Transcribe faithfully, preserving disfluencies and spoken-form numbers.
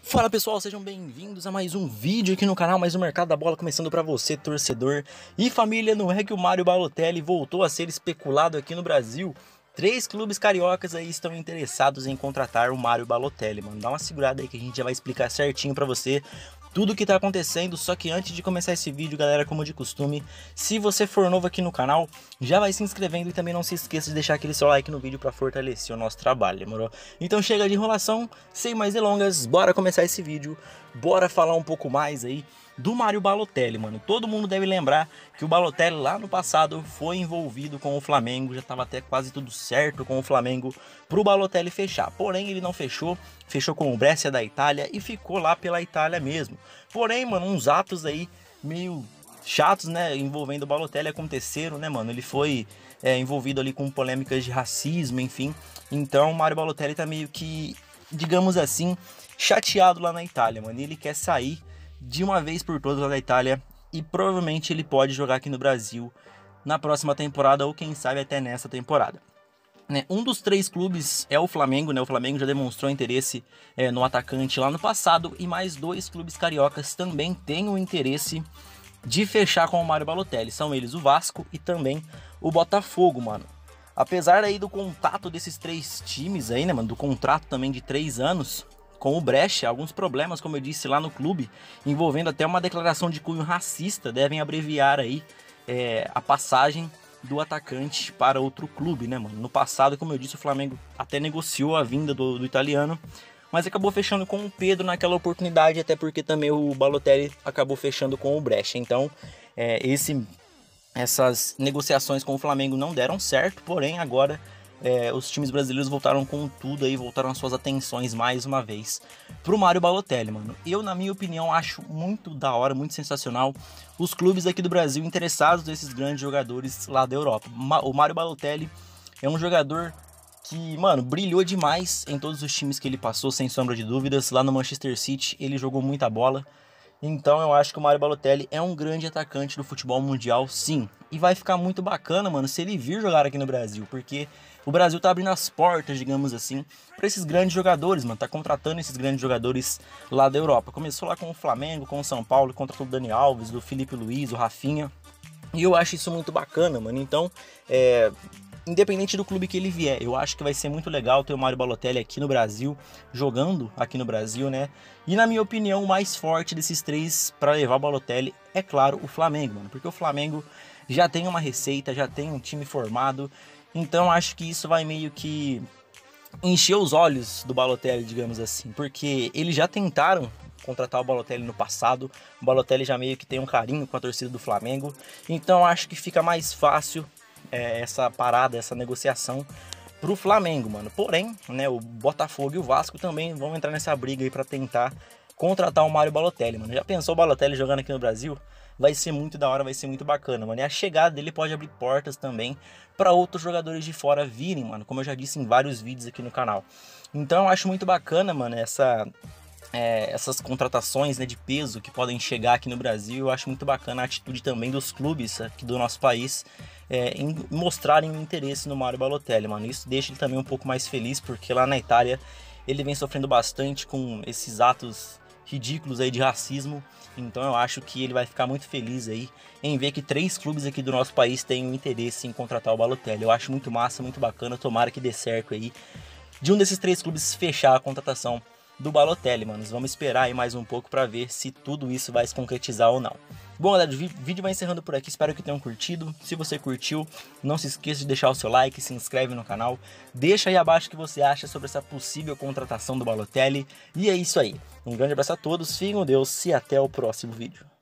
Fala pessoal, sejam bem-vindos a mais um vídeo aqui no canal, mais um Mercado da Bola começando para você, torcedor e família. Não é que o Mário Balotelli voltou a ser especulado aqui no Brasil? Três clubes cariocas aí estão interessados em contratar o Mário Balotelli, mano. Dá uma segurada aí que a gente já vai explicar certinho para você tudo o que tá acontecendo. Só que antes de começar esse vídeo, galera, como de costume, se você for novo aqui no canal, já vai se inscrevendo e também não se esqueça de deixar aquele seu like no vídeo para fortalecer o nosso trabalho, demorou? Então chega de enrolação, sem mais delongas, bora começar esse vídeo, bora falar um pouco mais aí do Mário Balotelli, mano. Todo mundo deve lembrar que o Balotelli lá no passado foi envolvido com o Flamengo, já estava até quase tudo certo com o Flamengo pro Balotelli fechar. Porém, ele não fechou, fechou com o Brescia da Itália e ficou lá pela Itália mesmo. Porém, mano, uns atos aí meio chatos, né, envolvendo o Balotelli aconteceram, né, mano? Ele foi é, envolvido ali com polêmicas de racismo, enfim. Então, o Mário Balotelli tá meio que, digamos assim, chateado lá na Itália, mano. E ele quer sair de uma vez por todas lá da Itália e provavelmente ele pode jogar aqui no Brasil na próxima temporada ou quem sabe até nessa temporada. Né? Um dos três clubes é o Flamengo, né? O Flamengo já demonstrou interesse é, no atacante lá no passado e mais dois clubes cariocas também têm o interesse de fechar com o Mário Balotelli. São eles o Vasco e também o Botafogo, mano. Apesar aí do contato desses três times aí, né, mano, do contrato também de três anos com o Brescia, alguns problemas, como eu disse, lá no clube, envolvendo até uma declaração de cunho racista, devem abreviar aí é, a passagem do atacante para outro clube, né, mano? No passado, como eu disse, o Flamengo até negociou a vinda do, do italiano, mas acabou fechando com o Pedro naquela oportunidade, até porque também o Balotelli acabou fechando com o Brescia. Então, é, esse, essas negociações com o Flamengo não deram certo, porém agora É, os times brasileiros voltaram com tudo aí, voltaram as suas atenções mais uma vez pro Mário Balotelli, mano. Eu, na minha opinião, acho muito da hora, muito sensacional os clubes aqui do Brasil interessados nesses grandes jogadores lá da Europa. O Mário Balotelli é um jogador que, mano, brilhou demais em todos os times que ele passou, sem sombra de dúvidas. Lá no Manchester City ele jogou muita bola. Então eu acho que o Mário Balotelli é um grande atacante do futebol mundial, sim. E vai ficar muito bacana, mano, se ele vir jogar aqui no Brasil, porque o Brasil tá abrindo as portas, digamos assim, para esses grandes jogadores, mano. Tá contratando esses grandes jogadores lá da Europa. Começou lá com o Flamengo, com o São Paulo, contratou o Dani Alves, o Felipe Luiz, o Rafinha. E eu acho isso muito bacana, mano. Então, é... independente do clube que ele vier, eu acho que vai ser muito legal ter o Mário Balotelli aqui no Brasil, jogando aqui no Brasil, né? E na minha opinião, o mais forte desses três para levar o Balotelli é, claro, o Flamengo, mano. Porque o Flamengo já tem uma receita, já tem um time formado. Então acho que isso vai meio que encher os olhos do Balotelli, digamos assim. Porque eles já tentaram contratar o Balotelli no passado. O Balotelli já meio que tem um carinho com a torcida do Flamengo. Então acho que fica mais fácil É, essa parada, essa negociação pro Flamengo, mano. Porém, né, o Botafogo e o Vasco também vão entrar nessa briga aí pra tentar contratar o Mário Balotelli, mano. Já pensou o Balotelli jogando aqui no Brasil? Vai ser muito da hora, vai ser muito bacana, mano. E a chegada dele pode abrir portas também para outros jogadores de fora virem, mano, como eu já disse em vários vídeos aqui no canal. Então eu acho muito bacana, mano, essa É, essas contratações, né, de peso que podem chegar aqui no Brasil. Eu acho muito bacana a atitude também dos clubes aqui do nosso país é, em mostrarem um interesse no Mário Balotelli, mano. Isso deixa ele também um pouco mais feliz, porque lá na Itália ele vem sofrendo bastante com esses atos ridículos aí de racismo. Então eu acho que ele vai ficar muito feliz aí em ver que três clubes aqui do nosso país têm um interesse em contratar o Balotelli. Eu acho muito massa, muito bacana, tomara que dê certo aí de um desses três clubes fechar a contratação do Balotelli, mano. Vamos esperar aí mais um pouco pra ver se tudo isso vai se concretizar ou não. Bom, galera, o vídeo vai encerrando por aqui. Espero que tenham curtido. Se você curtiu, não se esqueça de deixar o seu like, se inscreve no canal. Deixa aí abaixo o que você acha sobre essa possível contratação do Balotelli. E é isso aí. Um grande abraço a todos, fiquem com Deus e até o próximo vídeo.